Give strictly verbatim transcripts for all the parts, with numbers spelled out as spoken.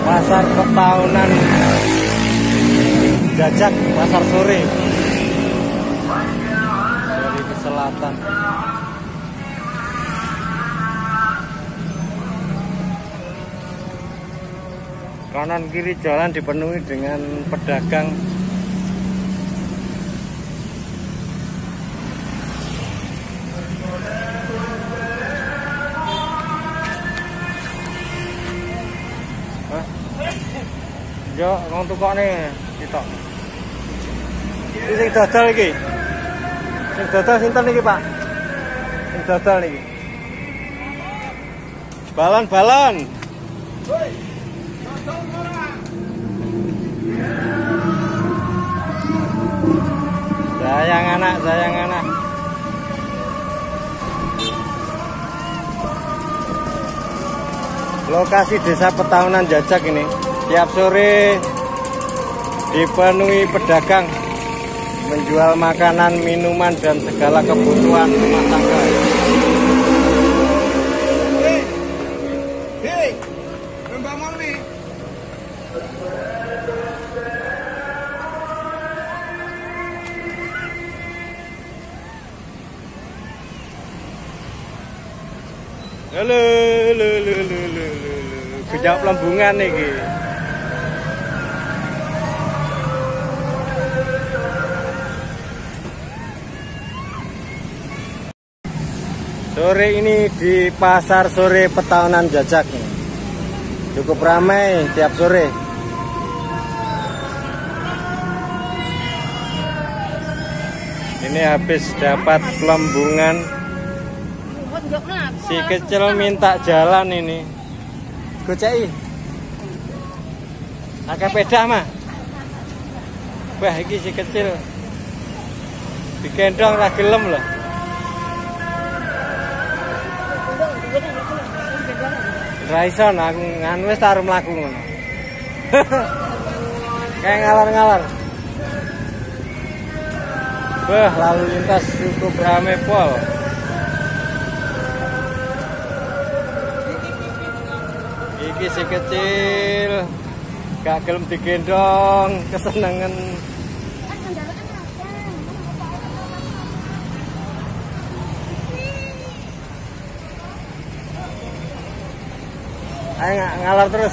Pasar Petahunan Jajak, pasar sore dari ke selatan. Kanan kiri jalan dipenuhi dengan pedagang. Yo, ngomong tukokne kita. Iki sing dodol iki. Sing dodol sinten iki, Pak? Sing dodol iki. Balon-balon. Woi. Dodol ora. Sayang anak, sayang anak. Lokasi Desa Petahunan Jajak ini tiap sore dipenuhi pedagang menjual makanan, minuman, dan segala kebutuhan rumah tangga. Hei, hei, Mbak Mami. Halo, halo, halo, halo, halo, kejap lambungan nih. Sore ini di pasar sore Petahunan Jajak cukup ramai tiap sore. Ini habis dapat pelembungan. Si kecil minta jalan ini. Gocei. Akeh pedah mah. Wah, iki si kecil. Digendong ra gelem loh. Raison aku nganu wis taruh mlaku ngono. Kayak ngalor-ngalor. Wah, lalu lintas cukup ramai pol. Iki si kecil gak gelem digendong, kesenengan. Ayo ngalor terus.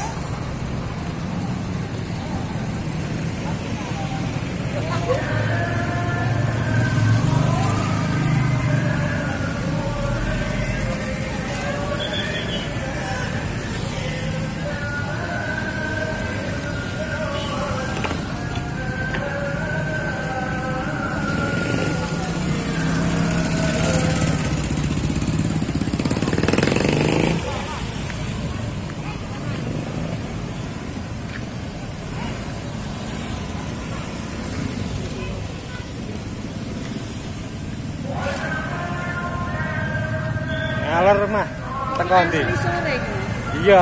Ngalor mah teko ndi? Iya.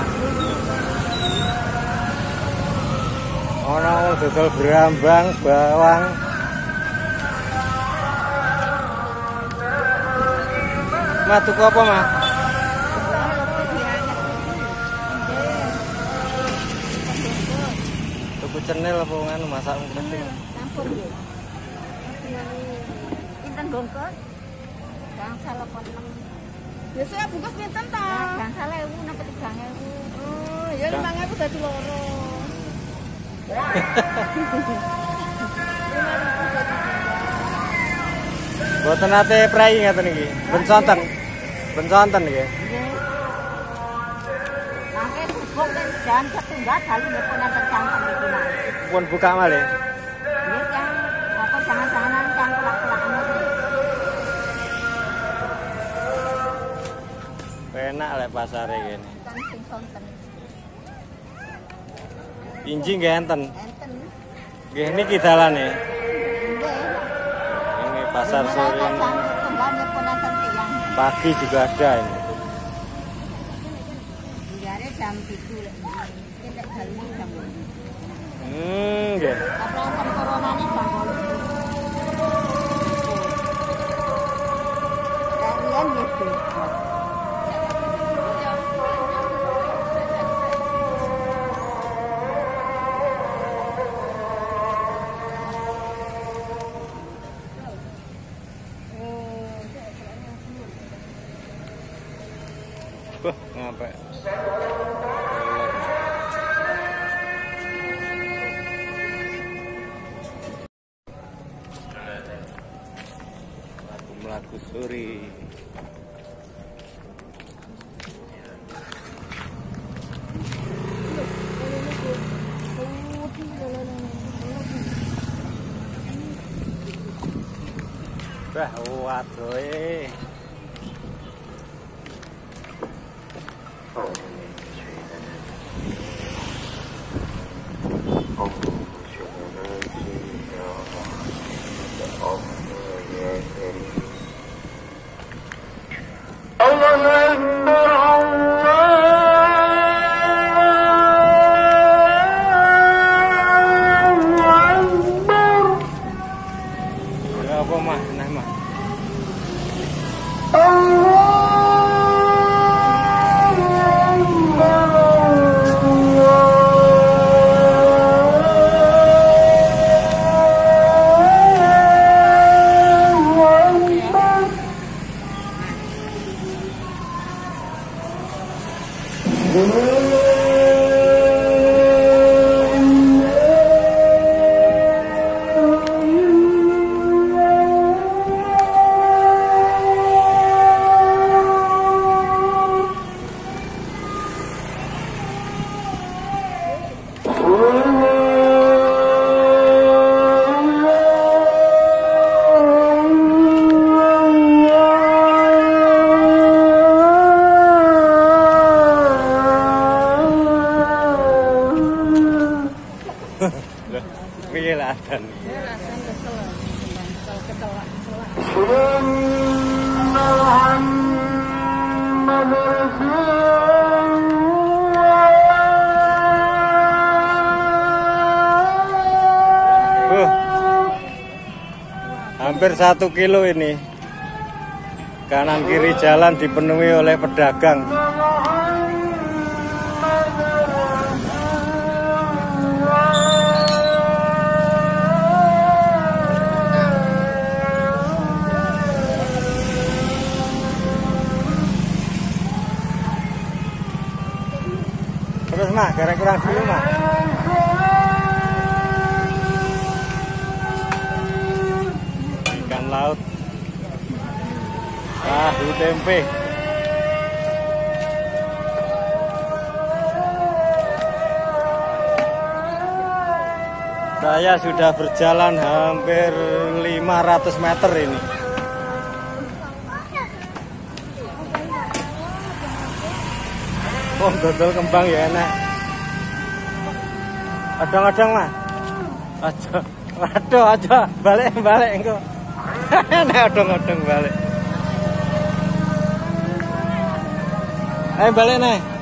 Ana wong dodol brambang, bawang. Mah tuku apa, Mah? Tuku cenil apa nganu masak penting. Campur nggih. Pinten bungkus? Gangsal apa enam? Biasanya bungkus pinten ta? Gangsal ewu napa tiga ewu. Oh, ya lima ewu dadi loro. Boten nate prei ngaten iki. Ben sonten. Ben sonten iki. Nggih. Mangke bubuk ten jam setunggal dalu napa nenten santen iki, Mas. Pun buka malih. Nggih, yang apa jangan-jangan yang kelak-kelakan iki. Enak lek pasare kene. Kan sing sonten. Inji nggih enten. Enten. Nggih niki dalane. Nggih. Ini pasar sore ini. Pagi juga ada ini. Biare jam tujuh lek. Nek dalu jam dua. Hmm, nggih. Apa coronane jam dua. Kalian nggih. sampai lagu melaku suri. Wah, waduh eh. Apa mah, nah mah. Piye lah dan. Ya rasan kesel. Kesel ketelak, Uh, hampir satu kilo ini. Kanan kiri jalan dipenuhi oleh pedagang. Terus mah, gara kurang dulu mah. Ikan laut. Tahu tempe. Saya sudah berjalan hampir lima ratus meter ini. Oh, dodol kembang ya enak. Adang-adang mah. Aja. Waduh, aja. Balik-balik engko. Enak adang-adang balik. Ayo balik nih.